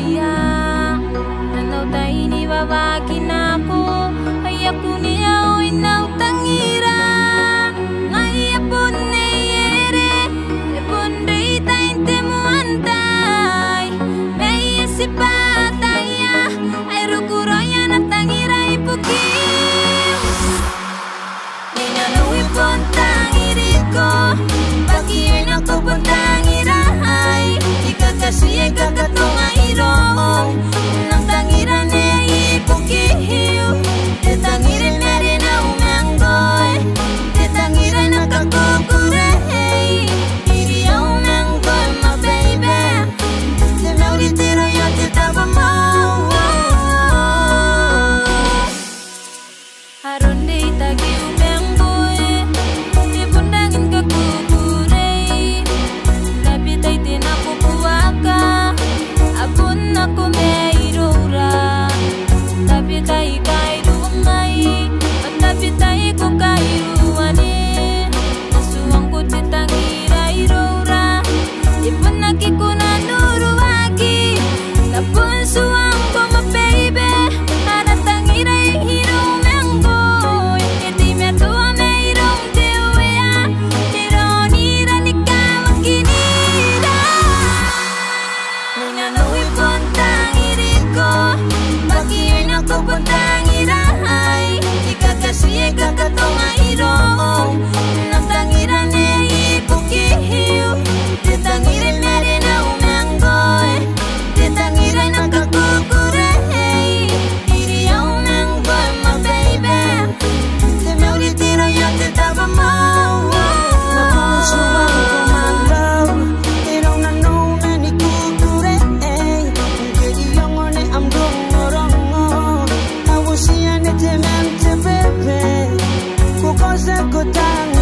saya. Nanou Teidy babakin aku, ayaku niya inaw tangira. Ngaya pun neyere, pun day tayo temuantay. May si pataya, ay rukuroya na tangira ipukin. Nanou ipon tangiriko, bagian ako pun tangirahay. Ikakasiya kakatunga irong, nang tangira niya ipukihiw. Tangiran na rin ang manggoy, tangiran na kakukurey. Iri ang manggoy, my baby, tinaulitiro yung titaba mo. Haron di tagiw manggoy, ibundangin kakukurey. Tapi tay tinakukuha ka, abun ako meirura. Tapi tay tayo ko kairuani, nasuang ko titangira irora. Ipon ko na nuruwagi, napun suang ko ma baby. Para tangira hirong manggoy, iti metua meirong tewea. Hironira ni kamakinira. Nanou ipon tangiriko, bagian ako pun tangirahay. Ikakasiya kakatunga irong, nang tangira niya ipukihiw. Titangiran na rin ang manggoy, titangiran ang kakukurey. Iri ang manggoy, my baby, tinaulitiro yung titaba mo. Napusuan ko mandaw, irong nanou na ni kukurey. Kaya iyong one am rongo-rongo, awos siya ni temen te bebe. Kukosa ko tanga